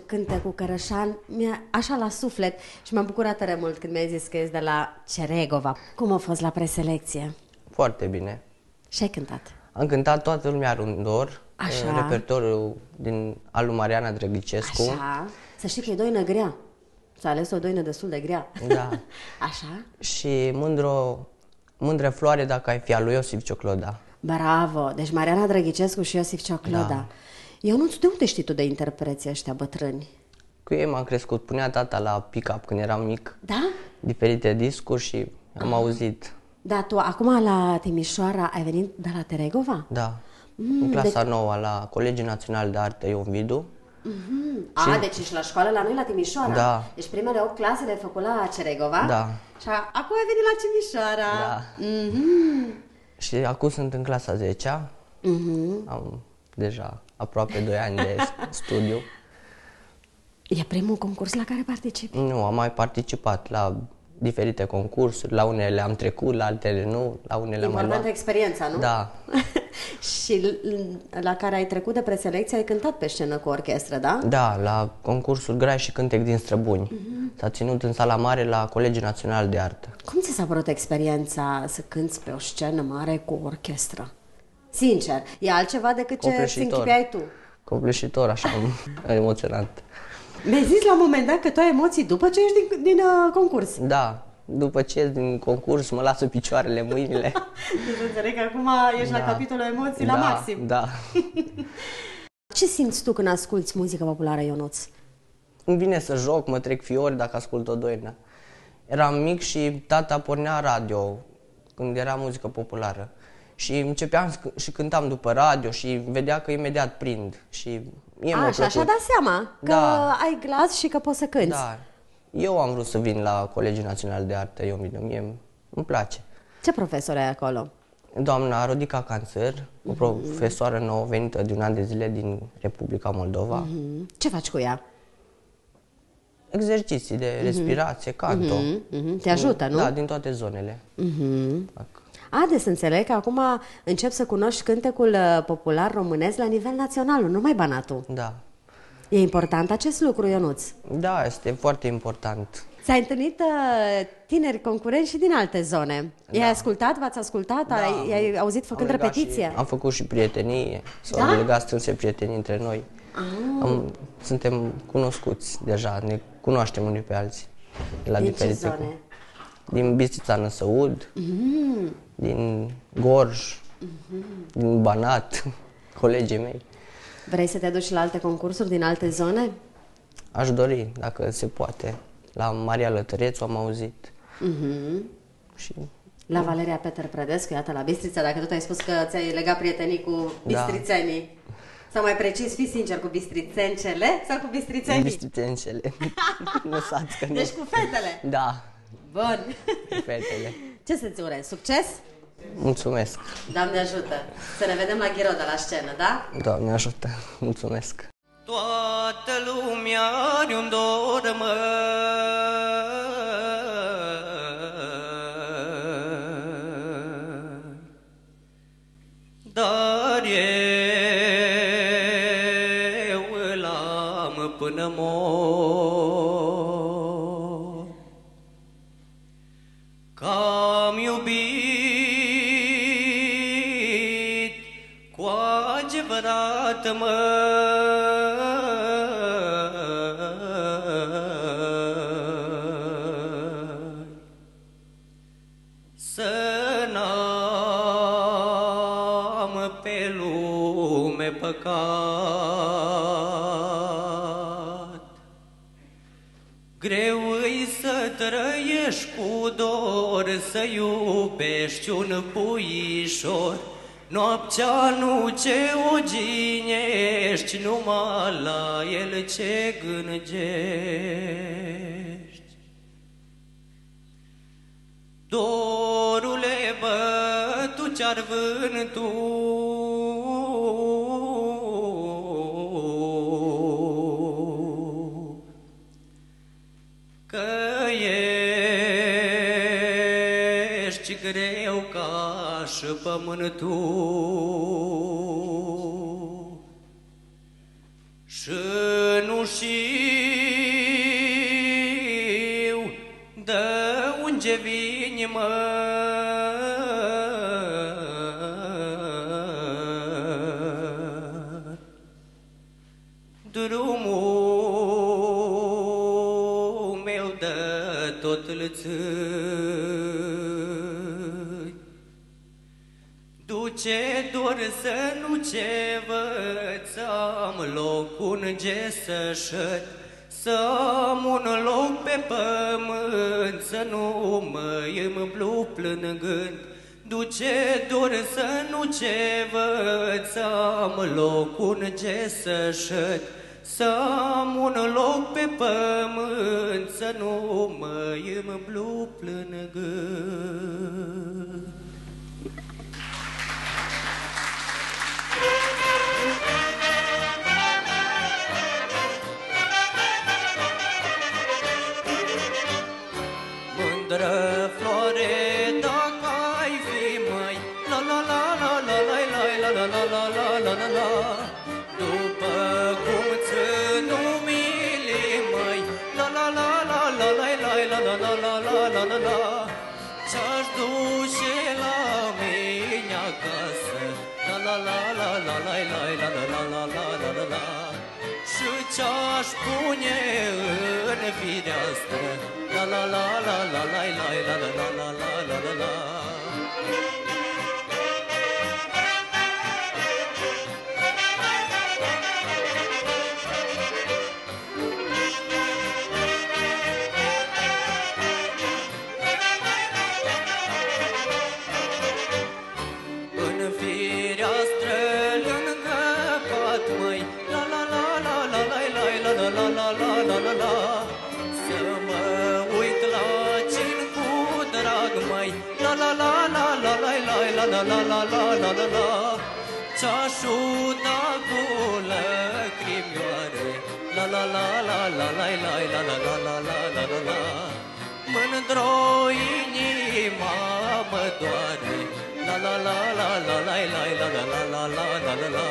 cântecul Cărășan mi-a așa la suflet și m-am bucurat tare mult când mi-ai zis că ești de la Ceregova. Cum a fost la preselecție? Foarte bine. Și ai cântat? Am cântat Toată lumea rândor, repertoriul al lui Mariana Drăgicescu. Așa. Să știi că e doină grea. S-a ales o doină destul de grea. Da. Așa? Și Mândră floare dacă ai fi al lui Iosif Ciocloda. Bravo! Deci Mariana Drăghicescu și Iosif Ciocloda. Da. Ionuț, de unde știi tu de interpreții ăștia bătrâni? Cu ei m-am crescut. Punea tata la pick-up când eram mic. Da? Diferite discuri și am auzit. Da, tu acum la Timișoara ai venit de la Teregova? Da. În clasa 9 la Colegiul Național de Artă Ion Vidu. Deci ești la școală la noi la Timișoara. Da. Deci primele 8 clase le-ai făcut la Ceregova. Da. Și acum ai venit la Timișoara. Da. Și acum sunt în clasa 10-a. Am deja aproape 2 ani de studiu. E primul concurs la care participi? Nu, am mai participat la diferite concursuri. La unele am trecut, la altele nu. La unele am mai luat. Importantă experiența, nu? Da. Și la care ai trecut de preselecție ai cântat pe scenă cu orchestră, da? Da, la concursul Grai și Cântec din Străbuni. S-a ținut în Sala Mare la Colegiul Național de Artă. Cum ți s-a părut experiența să cânți pe o scenă mare cu orchestră? Sincer, e altceva decât ce îți închipiai tu. Copleșitor, așa, emoționant. Mi-ai zis la un moment dat că tu ai emoții după ce ești din concurs. Da, după ce ies din concurs mă lasă picioarele, mâinile. Deci înțeleg că acum ești la capitolul emoții la maxim. Da. Ce simți tu când asculți muzică populară, Ionuț? Îmi vine să joc, mă trec fiori dacă ascult o doină. Eram mic și tata pornea radio când era muzică populară. Și începeam și cântam după radio și vedea că imediat prind. Și așa dat seama că ai glas și că poți să cânti. Da. Eu am vrut să vin la Colegiul Național de Artă, mie îmi place. Ce profesor ai acolo? Doamna Rodica Canțăr, o profesoară nouă venită de un an de zile din Republica Moldova. Ce faci cu ea? Exerciții de respirație, canto. Te ajută, nu? Da, din toate zonele. Deci să înțeleg că acum încep să cunoști cântecul popular românesc la nivel național, nu numai Banatul. Da. E important acest lucru, Ionuț? Da, este foarte important. Ți-ai întâlnit tineri concurenți și din alte zone. Da. I-ai ascultat, v-ați ascultat, i-ai auzit făcând repetiție? Am făcut și prietenii, s-au legat strânse prietenii între noi. Suntem cunoscuți deja, ne cunoaștem unii pe alții. La din ce zone? Din Bistrița Năsăud, din Gorj, din Banat, colegii mei. Vrei să te duci la alte concursuri din alte zone? Aș dori, dacă se poate. La Maria Lătărețu am auzit. Și... La Valeria Peter Prădescu, iată, la Bistrița, dacă tot ai spus că ți-ai legat prietenii cu bistrițenii. Sau mai precis, fii sincer, cu bistrițencele sau cu bistrițenii? Bistrițencele. Lăsați că nu. Deci cu fetele? Da. Bun. Cu fetele. Ce să-ți urez? Succes? Mulțumesc. Doamne ajută. Să ne vedem la Ghiroda la scenă, da? Doamne ajută. Mulțumesc. Toată lumea are un dor, mă, dar eu îl am până mor. Că-am iubit cu adevărat, mă, păcat. Greu îi să trăiești cu dor, să iubești un puișor. Noaptea nu ce o ginești, numai la el ce gângești. Dorule, bă, tu ce-ar vântul, că ești greu ca și pământul și nu știu știu de unde vine, mă. Drumul meu de tot lățâi, duce doar să nu ce văd, am loc unde să șed, să am un loc pe pământ, să nu mă îmblu plângând. Duce doar să nu ce văd, să am loc unde să șed, să am un loc pe pământ, să nu mă îmblu plângând. Mândră floare, dacă ai fi, măi, la la la la la la la la la la la la la la, după cum ți-n umili, măi, la la la la la la la la la la la la la la la, ce-aș duce la mine acasă, la la la la la la la la la la la la la la la, și ce-aș pune în fireastră, la la la la la la la la la la la la la la la. În fireastră lângă pat, măi, la la la la la la la la la la la la la la, să mă uit la cin cu drag, măi, la la la la la la la la la la la la la la, ce-aș uda cu lăcrimioare, la la la la la la la la la la la la la la la, mândr-o inima mă doare, la la la la la la la la la la la la la la la.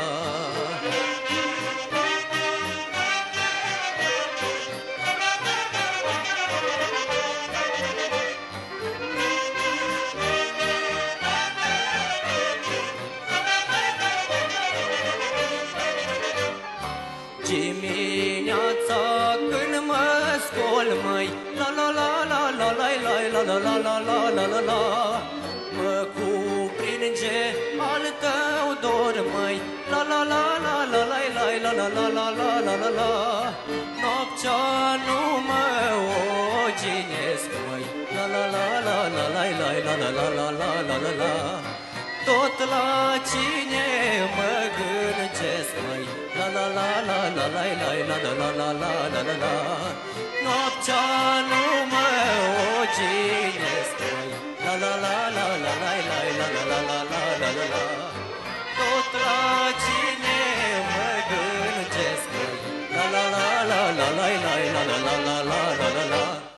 Dimineața când mă scol, măi, la la la la la la la la la la la la la la, mă cupringe al tău dor, măi, la la la la la la la la la la la la la la, noaptea nu mă oginesc, măi, la la la la la la la la la la la la la la, tot la cine mă gândesc, măi, la la la la la la la la la la la la la la.